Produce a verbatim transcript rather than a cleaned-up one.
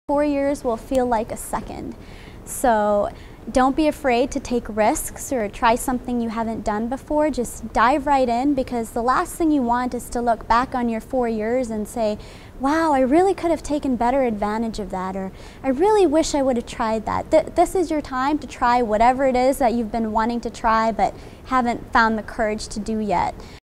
four years will feel like a second. So don't be afraid to take risks or try something you haven't done before. Just dive right in, because the last thing you want is to look back on your four years and say, wow, I really could have taken better advantage of that, or I really wish I would have tried that. Th this is your time to try whatever it is that you've been wanting to try but haven't found the courage to do yet.